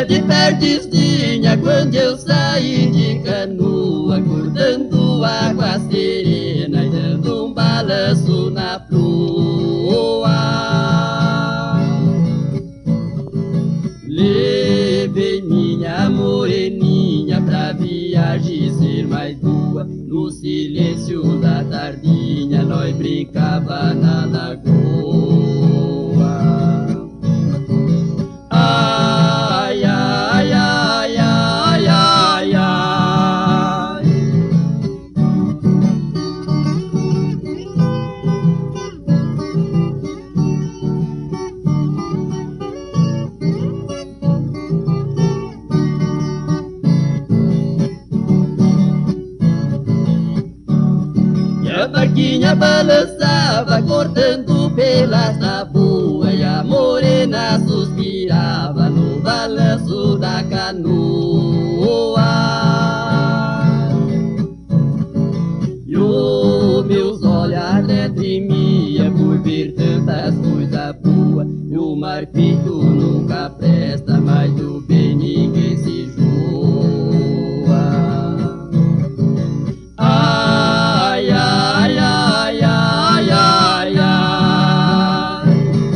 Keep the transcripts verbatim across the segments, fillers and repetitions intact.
de perdidinha quando eu saí de canoa, cortando água serena e dando um balanço na proa. Levei minha moreninha pra viagem ser mais boa. No silêncio da tardinha nós brincava na lagoa. Ai, ai, ai, ai, ai, ai. E a barquinha balançava cortando pelas tabuas, e a morena suspirava no balanço da canoa. E os meus olhos deprimiam por ver tantas coisas boas, e o mar feito nunca presta, mas do bem ninguém se enjoa. Ai, ai, ai, ai, ai, ai.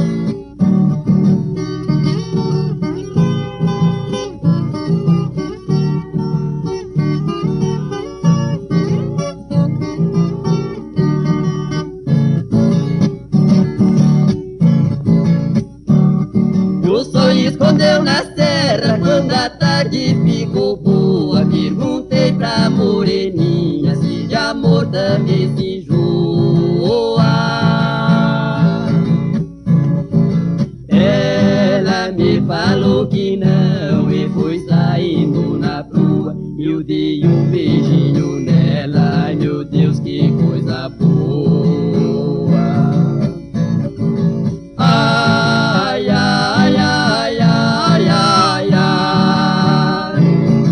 O sol escondeu na serra quando a tarde ficou boa. Perguntei pra moreninha se de amor também se enjoa. Ela me falou que não e foi saindo na proa. Eu dei um beijinho nela, ai meu Deus, que coisa boa. Ai, ai, ai, ai, ai, ai.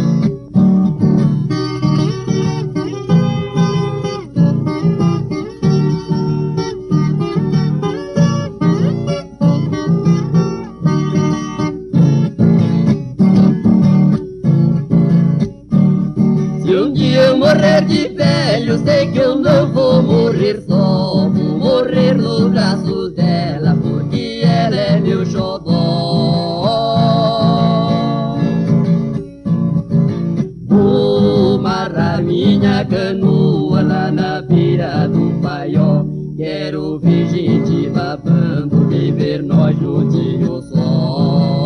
Se um dia eu morrer de velho, sei que eu não vou morrer só. Vou morrer nos braços dela, porque ela é meu xodó. Vou amarrar minha canoa lá na beira do paió. Quero ver gente babando e ver nós juntinhos só.